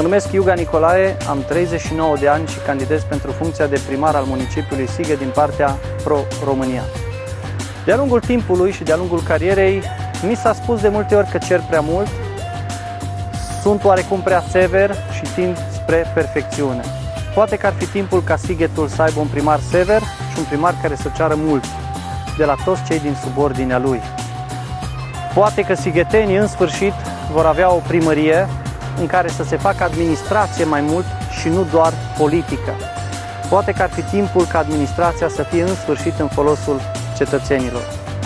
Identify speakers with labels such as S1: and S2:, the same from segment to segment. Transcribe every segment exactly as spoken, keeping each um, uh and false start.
S1: numesc Iuga Nicolae, am treizeci și nouă de ani și candidez pentru funcția de primar al municipiului Sighet din partea Pro-România. De-a lungul timpului și de-a lungul carierei, mi s-a spus de multe ori că cer prea mult, sunt oarecum prea sever și tind spre perfecțiune. Poate că ar fi timpul ca Sighetul să aibă un primar sever și un primar care să ceară mult de la toți cei din subordinea lui. Poate că sighetenii în sfârșit vor avea o primărie în care să se facă administrație mai mult și nu doar politică. Poate că ar fi timpul ca administrația să fie în sfârșit în folosul cetățenilor.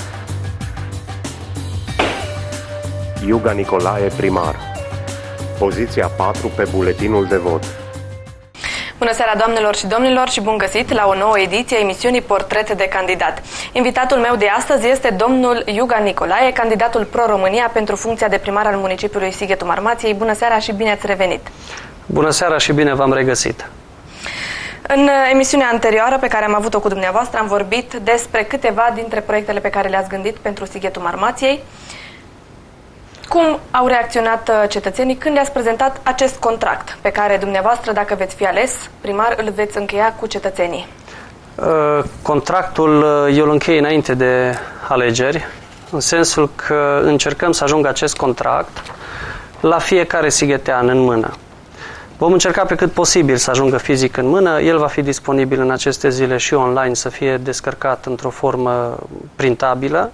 S2: Iuga Nicolae, primar. Poziția patru pe buletinul de vot.
S3: Bună seara, doamnelor și domnilor, și bun găsit la o nouă ediție a emisiunii Portret de candidat. Invitatul meu de astăzi este domnul Iuga Nicolae, candidatul Pro-România pentru funcția de primar al municipiului Sighetul Marmației. Bună seara și bine ați revenit!
S1: Bună seara și bine v-am regăsit!
S3: În emisiunea anterioară pe care am avut-o cu dumneavoastră am vorbit despre câteva dintre proiectele pe care le-ați gândit pentru Sighetul Marmației. Cum au reacționat cetățenii când le-ați prezentat acest contract pe care dumneavoastră, dacă veți fi ales primar, îl veți încheia cu cetățenii?
S1: Contractul eu îl închei înainte de alegeri, în sensul că încercăm să ajungă acest contract la fiecare sighetean în mână. Vom încerca pe cât posibil să ajungă fizic în mână. El va fi disponibil în aceste zile și online, să fie descărcat într-o formă printabilă.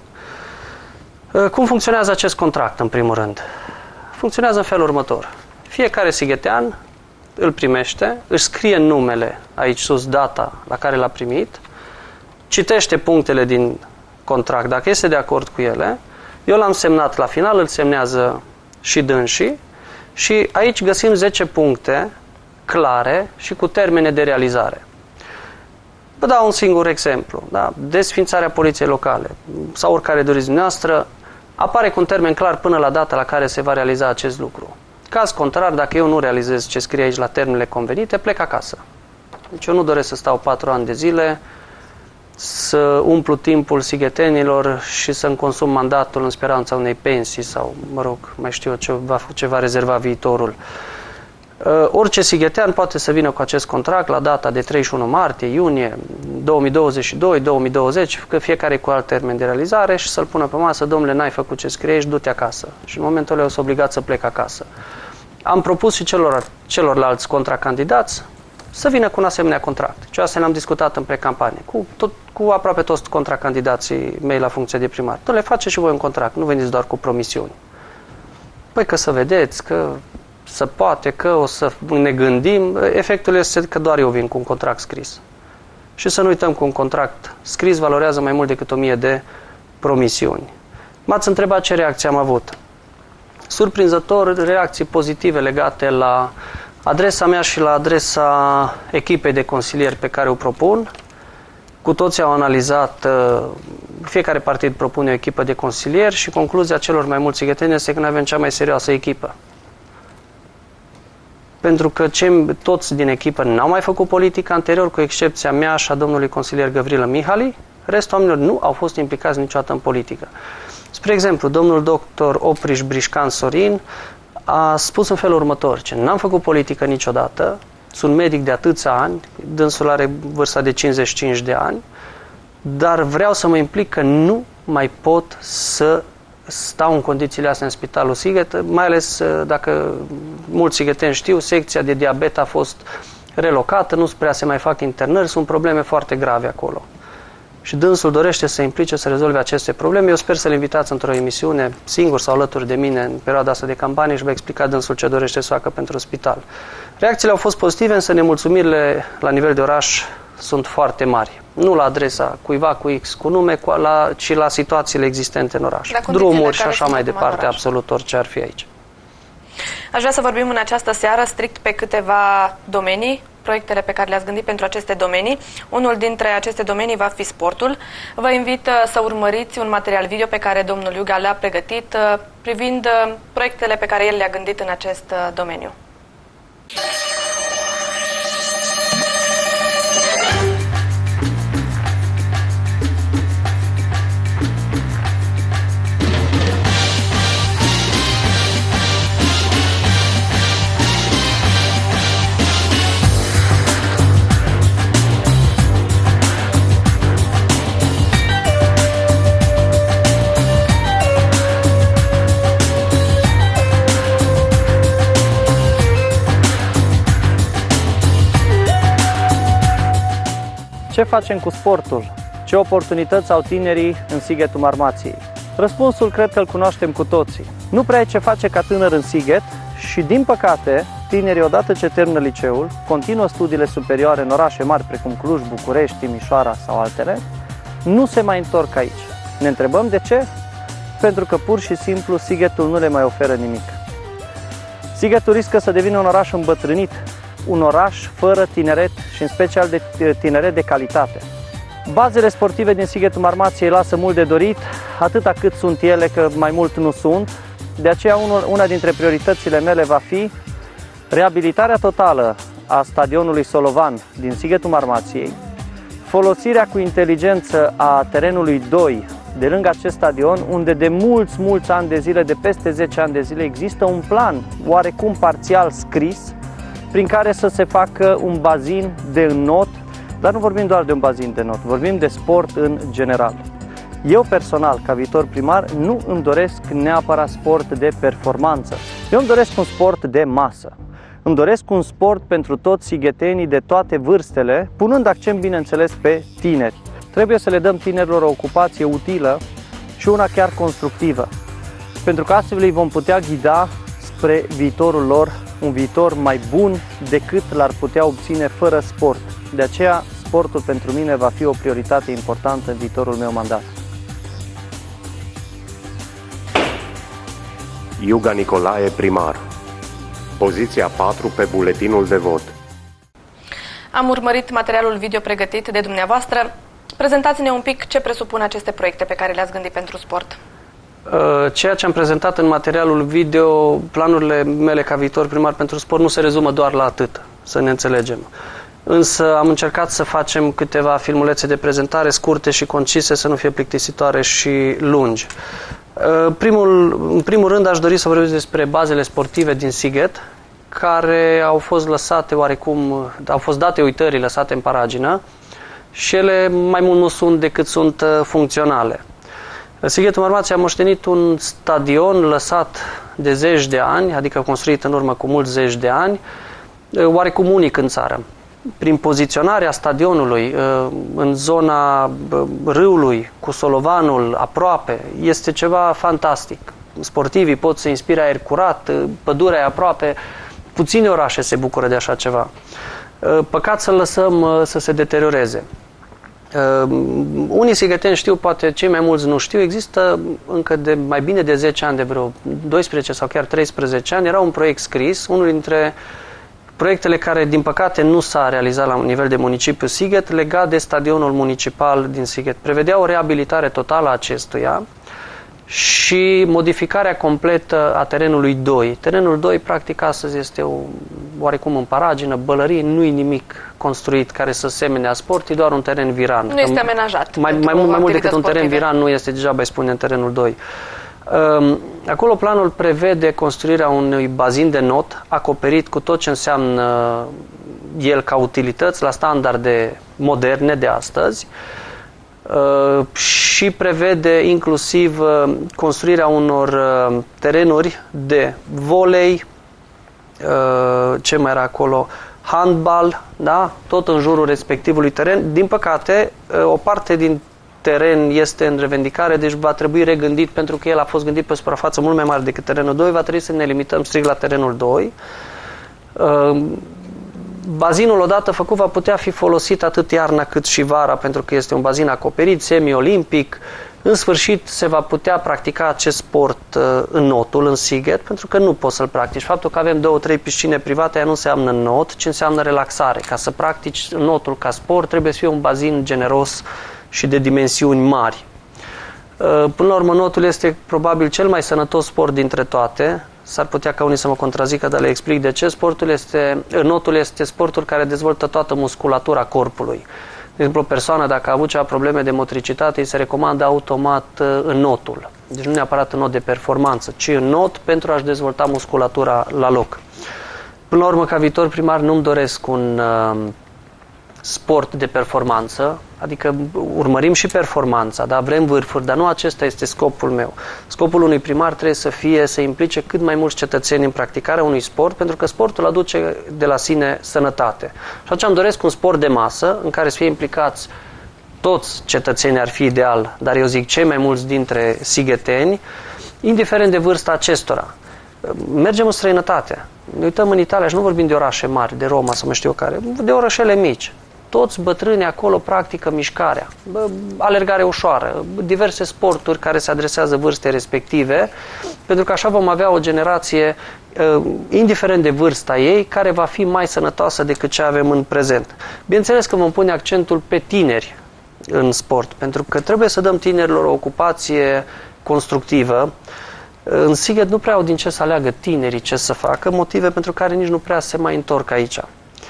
S1: Cum funcționează acest contract, în primul rând? Funcționează în felul următor. Fiecare sighetean îl primește, își scrie numele, aici sus data la care l-a primit, citește punctele din contract, dacă este de acord cu ele, eu l-am semnat la final, îl semnează și dânsii și aici găsim zece puncte clare și cu termene de realizare. Vă dau un singur exemplu. Da? Desfințarea poliției locale sau oricare doriți dumneavoastră, apare cu un termen clar până la data la care se va realiza acest lucru. Caz contrar, dacă eu nu realizez ce scrie aici la termenele convenite, plec acasă. Deci eu nu doresc să stau patru ani de zile, să umplu timpul sighetenilor și să-mi consum mandatul în speranța unei pensii sau, mă rog, mai știu eu ce va, ce va rezerva viitorul. Uh, orice sighetean poate să vină cu acest contract la data de treizeci și unu martie, iunie două mii douăzeci și doi, două mii douăzeci, că fiecare cu alt termen de realizare, și să-l pună pe masă: domnule, n-ai făcut ce scrie aici, du-te acasă. Și în momentul ăla eu sunt obligat să plec acasă. Am propus și celor, celorlalți contracandidați să vină cu un asemenea contract. Și asta l-am discutat în precampanie cu, tot, cu aproape toți contracandidații mei la funcție de primar. Domnule, faceți și voi un contract, nu veniți doar cu promisiuni. Păi că să vedeți, că să poate, că o să ne gândim. Efectul este că doar eu vin cu un contract scris. Și să nu uităm că un contract scris valorează mai mult decât o mie de promisiuni. M-ați întrebat ce reacție am avut. Surprinzător, reacții pozitive legate la adresa mea și la adresa echipei de consilieri pe care o propun. Cu toții au analizat, fiecare partid propune o echipă de consilieri și concluzia celor mai mulți sigheteni este că noi avem cea mai serioasă echipă. Pentru că cei, toți din echipă n-au mai făcut politică anterior, cu excepția mea și a domnului consilier Gavrilă Mihali, restul oamenilor nu au fost implicați niciodată în politică. Spre exemplu, domnul doctor Opriș Brișcan Sorin a spus în felul următor: ce n-am făcut politică niciodată, sunt medic de atâția ani, dânsul are vârsta de cincizeci și cinci de ani, dar vreau să mă implic că nu mai pot să stau în condițiile astea în Spitalul Sighet, mai ales dacă mulți sigheteni știu, secția de diabet a fost relocată, nu prea se mai fac internări, sunt probleme foarte grave acolo. Și dânsul dorește să se implice să rezolve aceste probleme. Eu sper să-l invitați într-o emisiune, singur sau alături de mine, în perioada asta de campanie, și va explica dânsul ce dorește să facă pentru spital. Reacțiile au fost pozitive, însă nemulțumirile la nivel de oraș sunt foarte mari. Nu la adresa cuiva cu X cu nume, cu la, ci la situațiile existente în oraș. Drumuri și așa mai departe, absolut orice ar fi aici.
S3: Aș vrea să vorbim în această seară strict pe câteva domenii, proiectele pe care le-ați gândit pentru aceste domenii. Unul dintre aceste domenii va fi sportul. Vă invit să urmăriți un material video pe care domnul Iuga le-a pregătit privind proiectele pe care el le-a gândit în acest domeniu.
S4: Ce facem cu sportul? Ce oportunități au tinerii în Sighetul Marmației? Răspunsul cred că îl cunoaștem cu toții. Nu prea ai ce face ca tânăr în Sighet și, din păcate, tinerii, odată ce termină liceul, continuă studiile superioare în orașe mari precum Cluj, București, Timișoara sau altele, nu se mai întorc aici. Ne întrebăm de ce? Pentru că pur și simplu Sighetul nu le mai oferă nimic. Sighetul riscă să devină un oraș îmbătrânit, un oraș fără tineret și în special de tineret de calitate. Bazele sportive din Sighetul Marmației lasă mult de dorit, atâta cât sunt ele, că mai mult nu sunt. De aceea una dintre prioritățile mele va fi reabilitarea totală a stadionului Solovan din Sighetul Marmației, folosirea cu inteligență a terenului doi de lângă acest stadion, unde de mulți, mulți ani de zile, de peste zece ani de zile, există un plan oarecum parțial scris prin care să se facă un bazin de înnot, dar nu vorbim doar de un bazin de înnot, vorbim de sport în general. Eu personal, ca viitor primar, nu îmi doresc neapărat sport de performanță. Eu îmi doresc un sport de masă. Îmi doresc un sport pentru toți sighetenii de toate vârstele, punând accent, bineînțeles, pe tineri. Trebuie să le dăm tinerilor o ocupație utilă și una chiar constructivă, pentru că astfel îi vom putea ghida spre viitorul lor, un viitor mai bun decât l-ar putea obține fără sport. De aceea, sportul pentru mine va fi o prioritate importantă în viitorul meu mandat.
S2: Iuga Nicolae, primar. Poziția patru pe buletinul de vot.
S3: Am urmărit materialul video pregătit de dumneavoastră. Prezentați-ne un pic ce presupun aceste proiecte pe care le-ați gândit pentru sport.
S1: Ceea ce am prezentat în materialul video, planurile mele ca viitor primar pentru sport, nu se rezumă doar la atât, să ne înțelegem. Însă am încercat să facem câteva filmulețe de prezentare scurte și concise, să nu fie plictisitoare și lungi. Primul, în primul rând aș dori să vorbesc despre bazele sportive din Sighet, care au fost lăsate oarecum, au fost date uitării, lăsate în paragină, și ele mai mult nu sunt decât sunt funcționale. Sighetul Marmației a moștenit un stadion lăsat de zeci de ani, adică construit în urmă cu mulți zeci de ani, oarecum unic în țară. Prin poziționarea stadionului în zona râului, cu Solovanul aproape, este ceva fantastic. Sportivii pot să inspire aer curat, pădurea e aproape, puține orașe se bucură de așa ceva. Păcat să-l lăsăm să se deterioreze. Unii sigheteni știu, poate cei mai mulți nu știu, există încă de mai bine de zece ani, de vreo doisprezece sau chiar treisprezece ani, era un proiect scris, unul dintre proiectele care, din păcate, nu s-a realizat la nivel de municipiu Sighet, legat de stadionul municipal din Sighet. Prevedea o reabilitare totală a acestuia și modificarea completă a terenului doi. Terenul doi, practic, astăzi este o, oarecum în paragină, bălărie, nu-i nimic construit care să semene a sport, e doar un teren viran.
S3: Nu este amenajat.
S1: Mai, mai, mult, mai mult decât un teren viran nu este, degeaba îi spune în terenul doi. Acolo planul prevede construirea unui bazin de not acoperit cu tot ce înseamnă el ca utilități la standarde moderne de astăzi și prevede inclusiv construirea unor terenuri de volei, ce mai era acolo, handbal, da? Tot în jurul respectivului teren. Din păcate, o parte din teren este în revendicare, deci va trebui regândit, pentru că el a fost gândit pe o suprafață mult mai mare decât terenul doi, va trebui să ne limităm strict la terenul doi. Bazinul odată făcut va putea fi folosit atât iarna cât și vara, pentru că este un bazin acoperit, semi-olimpic. În sfârșit se va putea practica acest sport în notul, în Sighet, pentru că nu poți să-l practici. Faptul că avem două, trei piscine private, ea nu înseamnă not, ci înseamnă relaxare. Ca să practici notul ca sport, trebuie să fie un bazin generos și de dimensiuni mari. Până la urmă, notul este probabil cel mai sănătos sport dintre toate. S-ar putea ca unii să mă contrazică, dar le explic de ce. Sportul este, notul este sportul care dezvoltă toată musculatura corpului. De exemplu, o persoană, dacă a avut ceva probleme de motricitate, îi se recomandă automat în notul. Deci nu neapărat în not de performanță, ci în not pentru a-și dezvolta musculatura la loc. Până la urmă, ca viitor primar, nu-mi doresc un sport de performanță, adică urmărim și performanța, da? Vrem vârfuri, dar nu acesta este scopul meu. Scopul unui primar trebuie să fie să implice cât mai mulți cetățeni în practicarea unui sport, pentru că sportul aduce de la sine sănătate. Și atunci îmi doresc un sport de masă în care să fie implicați toți cetățenii, ar fi ideal, dar eu zic cei mai mulți dintre sigheteni, indiferent de vârsta acestora. Mergem în străinătate. Ne uităm în Italia și nu vorbim de orașe mari, de Roma sau mai știu eu care, de orășele mici. Toți bătrânii acolo practică mișcarea, alergare ușoară, diverse sporturi care se adresează vârstei respective, pentru că așa vom avea o generație, indiferent de vârsta ei, care va fi mai sănătoasă decât ce avem în prezent. Bineînțeles că vom pune accentul pe tineri în sport, pentru că trebuie să dăm tinerilor o ocupație constructivă. În Sighet nu prea au din ce să aleagă tinerii ce să facă, motive pentru care nici nu prea se mai întorc aici.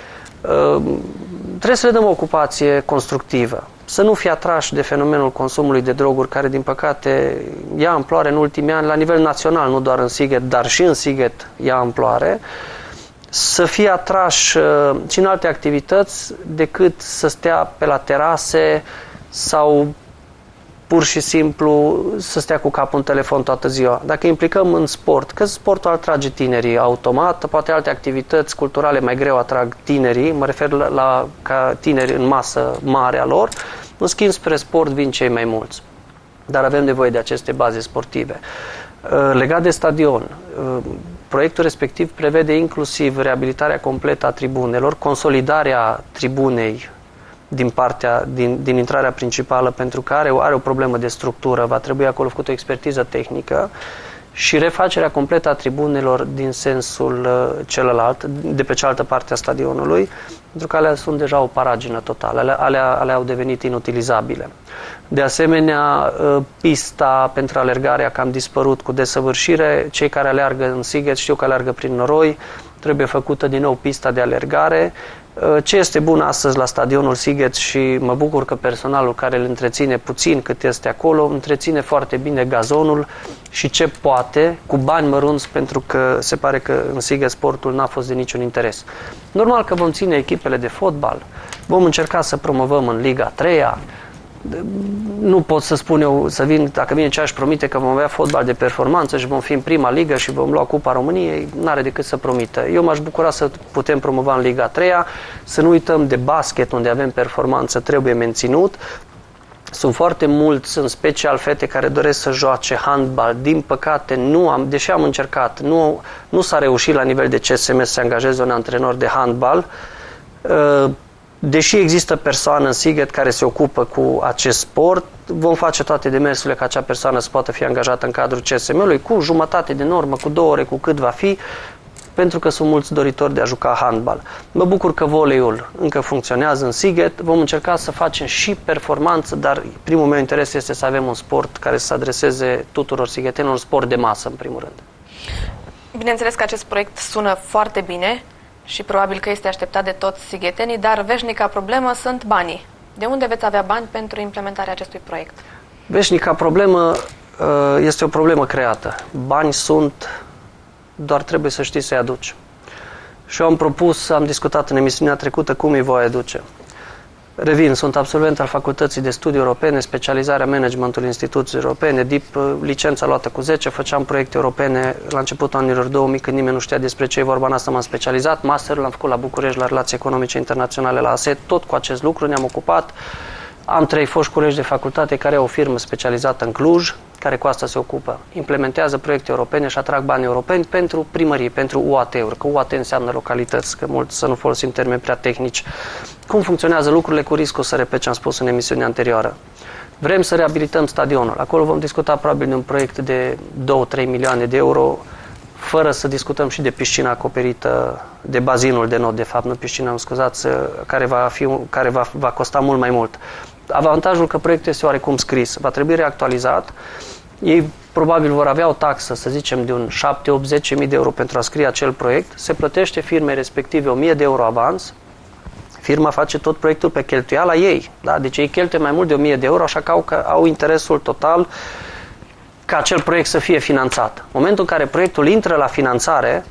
S1: Trebuie să le dăm o ocupație constructivă, să nu fie atrași de fenomenul consumului de droguri, care din păcate ia amploare în ultimii ani la nivel național, nu doar în Sighet, dar și în Sighet ia amploare, să fie atrași și în alte activități decât să stea pe la terase sau pur și simplu să stea cu capul în telefon toată ziua. Dacă implicăm în sport, că sportul atrage tinerii automat, poate alte activități culturale mai greu atrag tinerii, mă refer la, la ca tineri în masă mare a lor, în schimb spre sport vin cei mai mulți. Dar avem nevoie de aceste baze sportive. Legat de stadion, proiectul respectiv prevede inclusiv reabilitarea completă a tribunelor, consolidarea tribunei din partea, din, din intrarea principală, pentru că are, are o problemă de structură, va trebui acolo făcut o expertiză tehnică, și refacerea completă a tribunelor din sensul uh, celălalt, de pe cealaltă parte a stadionului, pentru că alea sunt deja o paragină totală, alea, alea, alea au devenit inutilizabile. De asemenea, uh, pista pentru alergare a cam dispărut cu desăvârșire. Cei care alergă în Sighet știu că alergă prin noroi, trebuie făcută din nou pista de alergare. Ce este bun astăzi la stadionul Sighet, și mă bucur că personalul care îl întreține puțin cât este acolo, întreține foarte bine gazonul și ce poate, cu bani mărunți, pentru că se pare că în Sighet sportul n-a fost de niciun interes. Normal că vom ține echipele de fotbal, vom încerca să promovăm în Liga a treia. Nu pot să spun eu, să vin, dacă vine ce aș promite că vom avea fotbal de performanță și vom fi în prima ligă și vom lua Cupa României, n-are decât să promită. Eu m-aș bucura să putem promova în Liga a treia, să nu uităm de basket, unde avem performanță, trebuie menținut. Sunt foarte mulți, în special fete, care doresc să joace handbal. Din păcate, nu am, deși am încercat, nu, nu s-a reușit la nivel de C S M să se angajeze un antrenor de handbal. Deși există persoană în Sighet care se ocupă cu acest sport, vom face toate demersurile ca acea persoană să poată fi angajată în cadrul C S M-ului, cu jumătate de normă, cu două ore, cu cât va fi, pentru că sunt mulți doritori de a juca handbal. Mă bucur că voleiul încă funcționează în Sighet, vom încerca să facem și performanță, dar primul meu interes este să avem un sport care să se adreseze tuturor sighetenilor, un sport de masă, în primul rând.
S3: Bineînțeles că acest proiect sună foarte bine și probabil că este așteptat de toți sighetenii, dar veșnica problemă sunt banii. De unde veți avea bani pentru implementarea acestui proiect?
S1: Veșnica problemă este o problemă creată. Bani sunt, doar trebuie să știi să-i aduci. Și eu am propus, am discutat în emisiunea trecută cum îi voi aduce. Revin, sunt absolvent al Facultății de Studii Europene, specializarea managementului instituțiilor europene, D I P, licența luată cu zece, făceam proiecte europene la începutul anilor două mii, când nimeni nu știa despre ce e vorba, în asta m-am specializat. Masterul l-am făcut la București, la Relații Economice Internaționale, la A S E T, tot cu acest lucru ne-am ocupat. Am trei foști colegi de facultate care au o firmă specializată în Cluj, care cu asta se ocupă. Implementează proiecte europene și atrag bani europeni pentru primării, pentru U A T-uri, că U A T înseamnă localități, că mult să nu folosim termeni prea tehnici. Cum funcționează lucrurile, cu riscul să repet ce am spus în emisiunea anterioară. Vrem să reabilităm stadionul. Acolo vom discuta probabil de un proiect de două-trei milioane de euro, fără să discutăm și de piscina acoperită, de bazinul de not, de fapt, nu piscina, îmi scuzați, care va, fi, care va, va costa mult mai mult. Avantajul că proiectul este oarecum scris, va trebui reactualizat. Ei probabil vor avea o taxă, să zicem, de un șapte, opt, zece mii de euro pentru a scrie acel proiect. Se plătește firmei respective o mie de euro avans. Firma face tot proiectul pe cheltuiala ei. Da? Deci ei cheltuie mai mult de o mie de euro, așa că au, că au interesul total ca acel proiect să fie finanțat. În momentul în care proiectul intră la finanțare,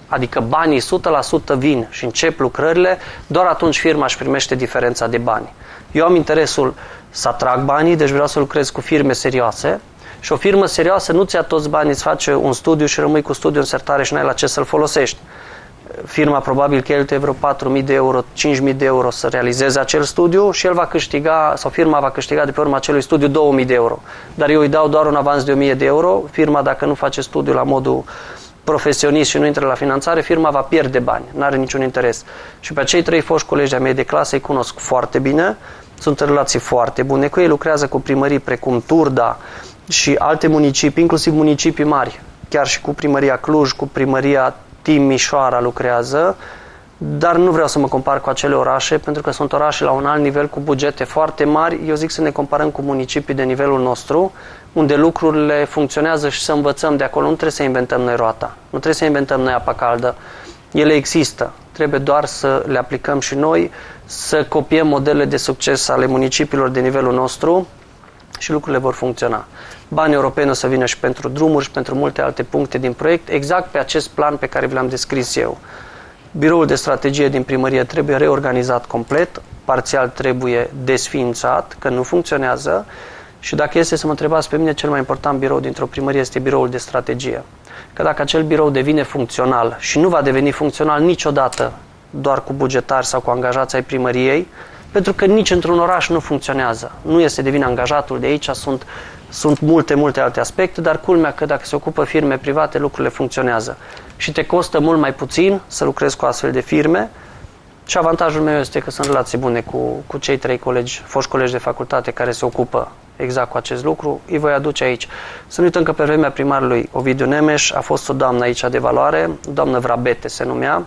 S1: adică banii o sută la sută vin și încep lucrările, doar atunci firma își primește diferența de bani. Eu am interesul să atrag banii, deci vreau să lucrez cu firme serioase și o firmă serioasă nu-ți ia toți banii, îți face un studiu și rămâi cu studiul în sertare și n-ai la ce să-l folosești. Firma probabil cheltuie vreo patru mii de euro, cinci mii de euro să realizeze acel studiu și el va câștiga, sau firma va câștiga de pe urma acelui studiu două mii de euro. Dar eu îi dau doar un avans de o mie de euro, firma dacă nu face studiul la modul profesionist și nu intră la finanțare, firma va pierde bani, nu are niciun interes. Și pe acei trei foști colegi de-a mei de clasă îi cunosc foarte bine, sunt în relații foarte bune cu ei, lucrează cu primării precum Turda și alte municipii, inclusiv municipii mari, chiar și cu primăria Cluj, cu primăria Timișoara lucrează, dar nu vreau să mă compar cu acele orașe, pentru că sunt orașe la un alt nivel, cu bugete foarte mari. Eu zic să ne comparăm cu municipii de nivelul nostru, unde lucrurile funcționează și să învățăm de acolo. Nu trebuie să inventăm noi roata, nu trebuie să inventăm noi apa caldă. Ele există, trebuie doar să le aplicăm și noi, să copiem modelele de succes ale municipiilor de nivelul nostru și lucrurile vor funcționa. Banii europeni o să vină și pentru drumuri și pentru multe alte puncte din proiect, exact pe acest plan pe care vi l-am descris eu. Biroul de strategie din primărie trebuie reorganizat complet, parțial trebuie desființat, că nu funcționează, și dacă este să mă întrebați pe mine, cel mai important birou dintr-o primărie este biroul de strategie. Că dacă acel birou devine funcțional și nu va deveni funcțional niciodată doar cu bugetari sau cu angajați ai primăriei, pentru că nici într-un oraș nu funcționează. Nu este de vină angajatul de aici, sunt, sunt multe, multe alte aspecte, dar culmea că dacă se ocupă firme private, lucrurile funcționează. Și te costă mult mai puțin să lucrezi cu astfel de firme și avantajul meu este că sunt relații bune cu, cu cei trei colegi, foști colegi de facultate care se ocupă exact cu acest lucru, îi voi aduce aici. Să nu uităm că pe vremea primarului Ovidiu Nemes a fost o doamnă aici de valoare, doamnă Vrabete se numea.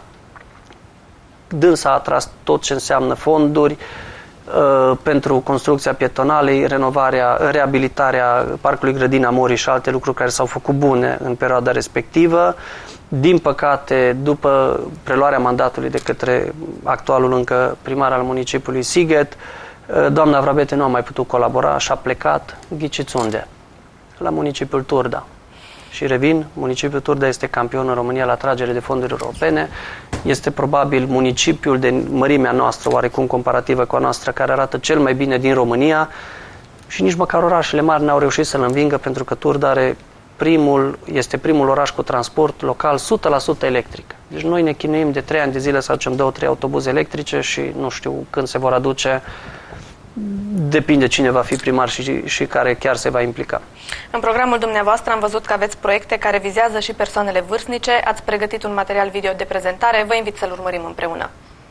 S1: Dânsa a atras tot ce înseamnă fonduri uh, pentru construcția pietonalei, renovarea, reabilitarea Parcului Grădina Morii și alte lucruri care s-au făcut bune în perioada respectivă. Din păcate, după preluarea mandatului de către actualul încă primar al municipiului Sighet, uh, doamna Vrabete nu a mai putut colabora și a plecat, ghiciți unde? La municipiul Turda. Și revin, municipiul Turda este campion în România la tragere de fonduri europene. Este probabil municipiul de mărimea noastră, oarecum comparativă cu a noastră, care arată cel mai bine din România și nici măcar orașele mari n-au reușit să-l învingă, pentru că Turda are primul, este primul oraș cu transport local o sută la sută electric. Deci noi ne chinuim de trei ani de zile să aducem două, trei autobuze electrice și nu știu când se vor aduce. Depinde cine va fi primar și, și care chiar se va implica.
S3: În programul dumneavoastră am văzut că aveți proiecte care vizează și persoanele vârstnice. Ați pregătit un material video de prezentare. Vă invit să-l urmărim împreună.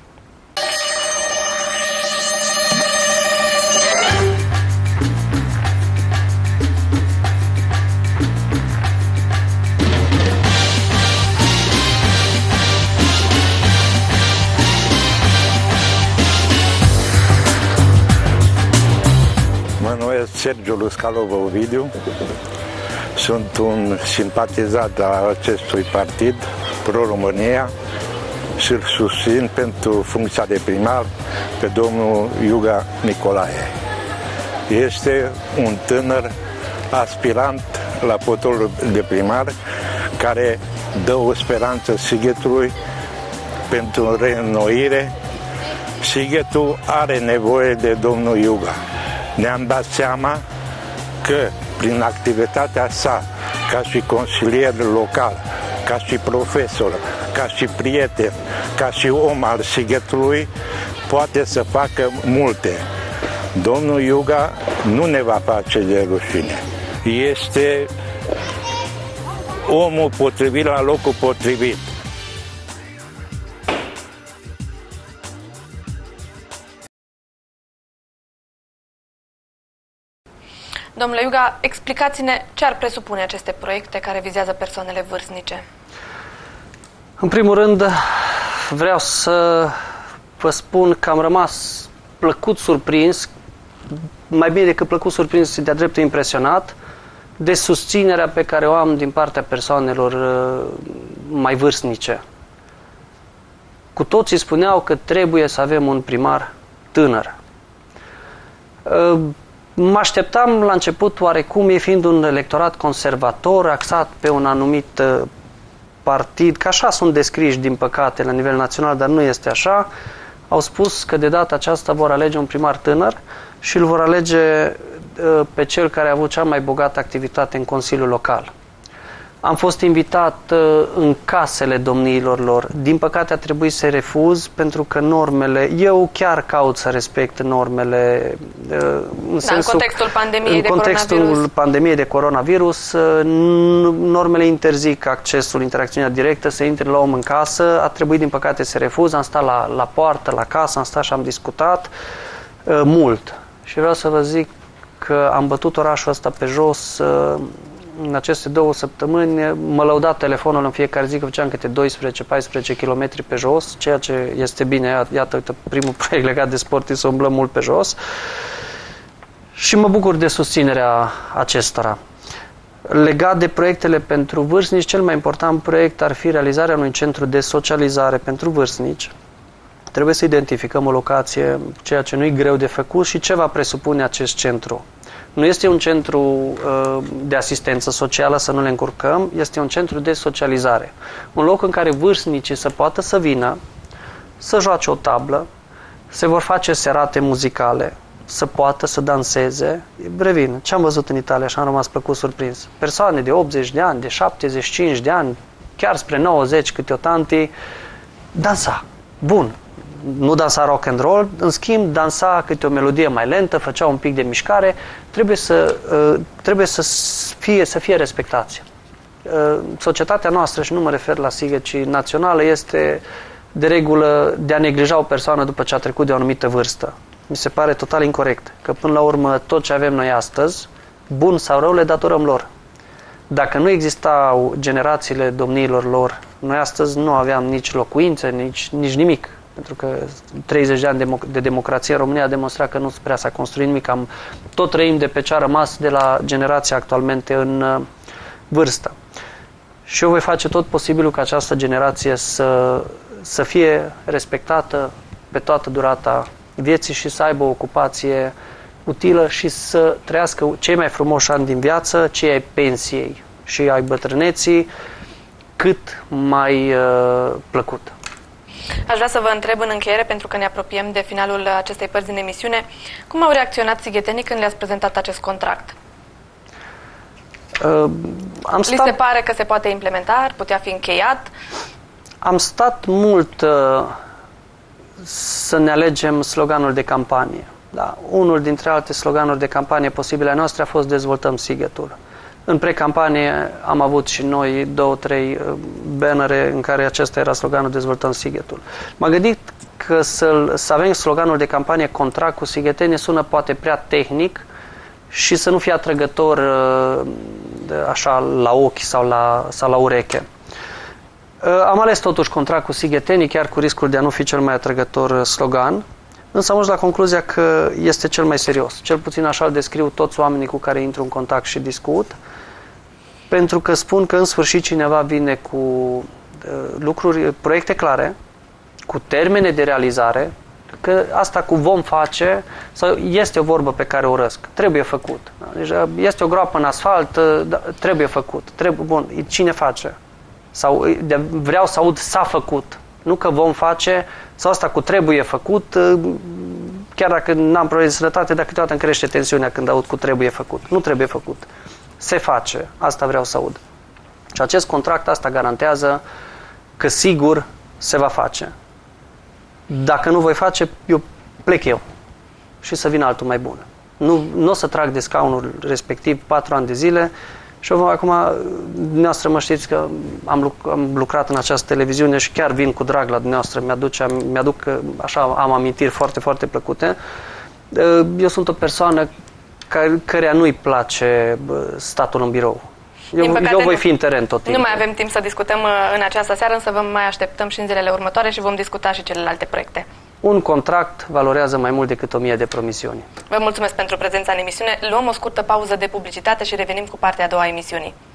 S5: Mă numesc Sergiu Luscalov Ovidiu, sunt un simpatizat al acestui partid, Pro-România, și îl susțin pentru funcția de primar pe domnul Iuga Nicolae. Este un tânăr aspirant la postul de primar care dă o speranță Sighetului pentru reînnoire. Sighetul are nevoie de domnul Iuga. Ne-am dat seama că prin activitatea sa ca și consilier local, ca și profesor, ca și prieten, ca și om al Sighetului, poate să facă multe. Domnul Iuga nu ne va face de rușine. Este omul potrivit la locul potrivit.
S3: Domnule Iuga, explicați-ne ce ar presupune aceste proiecte care vizează persoanele vârstnice.
S1: În primul rând, vreau să vă spun că am rămas plăcut surprins, mai bine decât plăcut surprins, de-a dreptul impresionat, de susținerea pe care o am din partea persoanelor mai vârstnice. Cu toții spuneau că trebuie să avem un primar tânăr. Mă așteptam la început oarecum, e fiind un electorat conservator, axat pe un anumit partid, că așa sunt descriși din păcate la nivel național, dar nu este așa, au spus că de data aceasta vor alege un primar tânăr și îl vor alege pe cel care a avut cea mai bogată activitate în Consiliul Local. Am fost invitat în casele domniilor lor. Din păcate a trebuit să refuz pentru că normele, eu chiar caut să respect normele în, sensul,
S3: da, în contextul pandemiei
S1: în
S3: de
S1: contextul
S3: coronavirus.
S1: pandemiei de coronavirus, normele interzic accesul, interacțiunea directă, să intri la om în casă. A trebuit din păcate să refuz, am stat la, la poartă, la casă, am stat și am discutat uh, mult. Și vreau să vă zic că am bătut orașul ăsta pe jos uh, în aceste două săptămâni. Mă lăuda telefonul în fiecare zi că făceam câte doisprezece paisprezece kilometri pe jos, ceea ce este bine. Iată, uite, primul proiect legat de sport e să umblăm mult pe jos. Și mă bucur de susținerea acestora. Legat de proiectele pentru vârstnici, cel mai important proiect ar fi realizarea unui centru de socializare pentru vârstnici. Trebuie să identificăm o locație, ceea ce nu e greu de făcut și ce va presupune acest centru. Nu este un centru uh, de asistență socială, să nu le încurcăm, este un centru de socializare. Un loc în care vârstnicii să poată să vină, să joace o tablă, se vor face serate muzicale, să poată să danseze. Revin, ce am văzut în Italia și am rămas plăcut surprins. Persoane de optzeci de ani, de șaptezeci și cinci de ani, chiar spre nouăzeci câte o tanti, dansa. Bun. Nu dansa rock and roll, în schimb dansa câte o melodie mai lentă, făcea un pic de mișcare, trebuie să, uh, trebuie să fie, să fie respectați. Uh, societatea noastră, și nu mă refer la Sighet, ci națională, este de regulă de a neglija o persoană după ce a trecut de o anumită vârstă. Mi se pare total incorect, că până la urmă tot ce avem noi astăzi, bun sau rău, le datorăm lor. Dacă nu existau generațiile domniilor lor, noi astăzi nu aveam nici locuințe, nici, nici nimic. Pentru că treizeci de ani de democrație în România a demonstrat că nu prea s-a construit nimic. Am, tot trăim de pe ce a rămas de la generația actualmente în uh, vârstă. Și eu voi face tot posibilul ca această generație să, să fie respectată pe toată durata vieții și să aibă o ocupație utilă și să trăiască cei mai frumoși ani din viață, cei ai pensiei și ai bătrâneții, cât mai uh, plăcut.
S3: Aș vrea să vă întreb în încheiere, pentru că ne apropiem de finalul acestei părți din emisiune, cum au reacționat sighetenii când le-ați prezentat acest contract?
S1: Uh, am stat...
S3: Li se pare că se poate implementa, ar putea fi încheiat?
S1: Am stat mult uh, să ne alegem sloganul de campanie. Da, unul dintre alte sloganuri de campanie posibile a noastre a fost Dezvoltăm Sighetul. În precampanie am avut și noi două, trei bannere în care acesta era sloganul Dezvoltăm Sighetul. M-am gândit că să, să avem sloganul de campanie Contract cu sigheteni sună poate prea tehnic și să nu fie atrăgător așa la ochi sau la, sau la ureche. Am ales totuși Contract cu sighetenii, chiar cu riscul de a nu fi cel mai atrăgător slogan, însă am ajuns la concluzia că este cel mai serios. Cel puțin așa îl descriu toți oamenii cu care intru în contact și discut, pentru că spun că în sfârșit cineva vine cu uh, lucruri, proiecte clare, cu termene de realizare, că asta cu vom face, sau este o vorbă pe care o urăsc, trebuie făcut. Deci este o groapă în asfalt, da, trebuie făcut. Trebuie, bun, cine face? Sau de, vreau să aud s-a făcut. Nu că vom face, sau asta cu trebuie făcut, chiar dacă n-am probleme de sănătate, dar câteodată îmi crește tensiunea când aud cu trebuie făcut. Nu trebuie făcut. Se face. Asta vreau să aud. Și acest contract asta garantează că sigur se va face. Dacă nu voi face, eu plec eu și să vină altul mai bun. Nu, nu o să trag de scaunul respectiv patru ani de zile și eu acum, dumneavoastră mă știți că am, luc- am lucrat în această televiziune și chiar vin cu drag la dumneavoastră, mi-aduce, mi-aduc, așa, am amintiri foarte, foarte plăcute. Eu sunt o persoană care, căreia nu-i place statul în birou. Eu,
S3: păcate,
S1: eu voi fi în teren tot timpul.
S3: Nu mai avem timp să discutăm în această seară, însă vă mai așteptăm și în zilele următoare și vom discuta și celelalte proiecte.
S1: Un contract valorează mai mult decât o mie de promisiuni.
S3: Vă mulțumesc pentru prezența în emisiune. Luăm o scurtă pauză de publicitate și revenim cu partea a doua a emisiunii.